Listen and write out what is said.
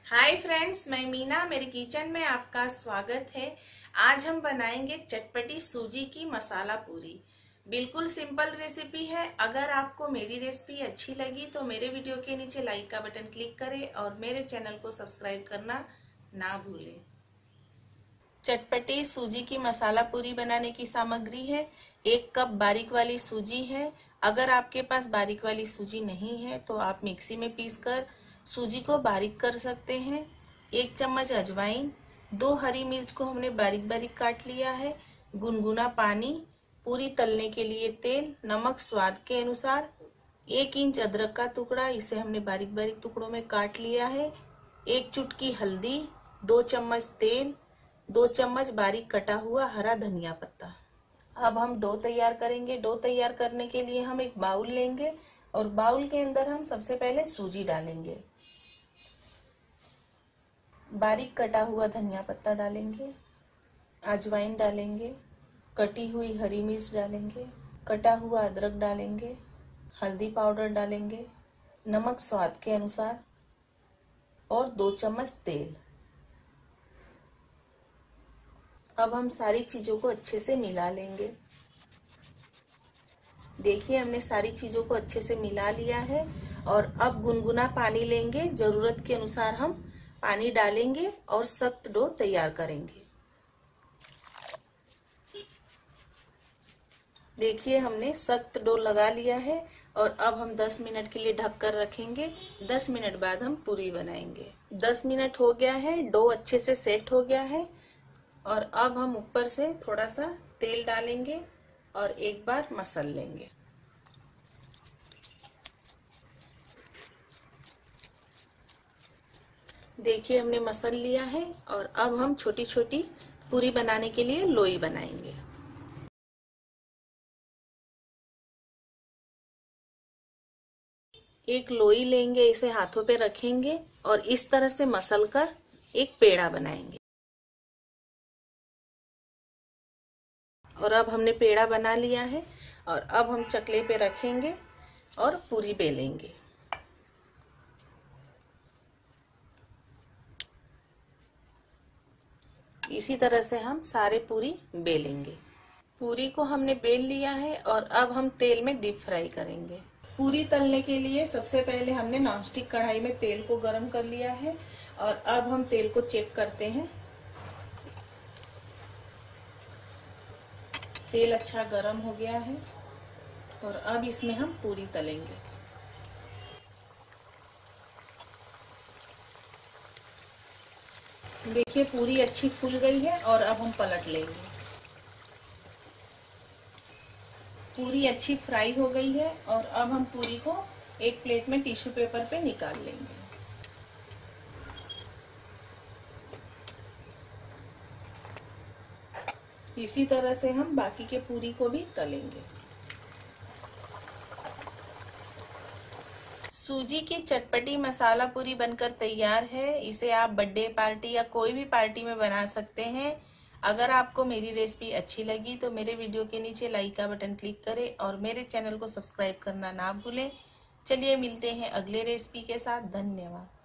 Hi friends, मैं मीना। मेरे kitchen में आपका स्वागत है। आज हम बनाएंगे चटपटी सूजी की मसाला पूरी। बिल्कुल सिंपल रेसिपी है। अगर आपको मेरी रेसिपी अच्छी लगी तो मेरे वीडियो के नीचे लाइक का बटन क्लिक करें और मेरे चैनल को सब्सक्राइब करना ना भूलें। चटपटी सूजी की मसाला पूरी बनाने की सामग्री है। 1 कप बारीक वाली सूजी है। अगर आपके पास बारीक वाली सूजी नहीं है तो आप मिक्सी में पीसकर सूजी को बारीक कर सकते हैं। 1 चम्मच अजवाइन, 2 हरी मिर्च को हमने बारीक बारीक काट लिया है, गुनगुना पानी, पूरी तलने के लिए तेल, नमक स्वाद के अनुसार, 1 इंच अदरक का टुकड़ा, इसे हमने बारीक बारीक टुकड़ों में काट लिया है, 1 चुटकी हल्दी, 2 चम्मच तेल, 2 चम्मच बारीक कटा हुआ हरा धनिया पत्ता। अब हम डो तैयार करेंगे। डो तैयार करने के लिए हम एक बाउल लेंगे और बाउल के अंदर हम सबसे पहले सूजी डालेंगे, बारीक कटा हुआ धनिया पत्ता डालेंगे, अजवाइन डालेंगे, कटी हुई हरी मिर्च डालेंगे, कटा हुआ अदरक डालेंगे, हल्दी पाउडर डालेंगे, नमक स्वाद के अनुसार और 2 चम्मच तेल। अब हम सारी चीजों को अच्छे से मिला लेंगे। देखिए, हमने सारी चीजों को अच्छे से मिला लिया है और अब गुनगुना पानी लेंगे। जरूरत के अनुसार हम पानी डालेंगे और सख्त डो तैयार करेंगे। देखिए, हमने सख्त डो लगा लिया है और अब हम 10 मिनट के लिए ढक कर रखेंगे। 10 मिनट बाद हम पूरी बनाएंगे। 10 मिनट हो गया है, डो अच्छे से सेट हो गया है और अब हम ऊपर से थोड़ा सा तेल डालेंगे और एक बार मसल लेंगे। देखिए, हमने मसल लिया है और अब हम छोटी छोटी पूरी बनाने के लिए लोई बनाएंगे। एक लोई लेंगे, इसे हाथों पे रखेंगे और इस तरह से मसल कर एक पेड़ा बनाएंगे। और अब हमने पेड़ा बना लिया है और अब हम चकले पे रखेंगे और पूरी बेलेंगे। इसी तरह से हम सारे पूरी बेलेंगे। पूरी को हमने बेल लिया है और अब हम तेल में डीप फ्राई करेंगे। पूरी तलने के लिए सबसे पहले हमने नॉनस्टिक कढ़ाई में तेल को गरम कर लिया है और अब हम तेल को चेक करते हैं। तेल अच्छा गरम हो गया है और अब इसमें हम पूरी तलेंगे। देखिए, पूरी अच्छी फूल गई है और अब हम पलट लेंगे। पूरी अच्छी फ्राई हो गई है और अब हम पूरी को एक प्लेट में टिश्यू पेपर पे निकाल लेंगे। इसी तरह से हम बाकी के पूरी को भी तलेंगे। सूजी की चटपटी मसाला पूरी बनकर तैयार है। इसे आप बर्थडे पार्टी या कोई भी पार्टी में बना सकते हैं। अगर आपको मेरी रेसिपी अच्छी लगी तो मेरे वीडियो के नीचे लाइक का बटन क्लिक करें और मेरे चैनल को सब्सक्राइब करना ना भूलें। चलिए, मिलते हैं अगले रेसिपी के साथ। धन्यवाद।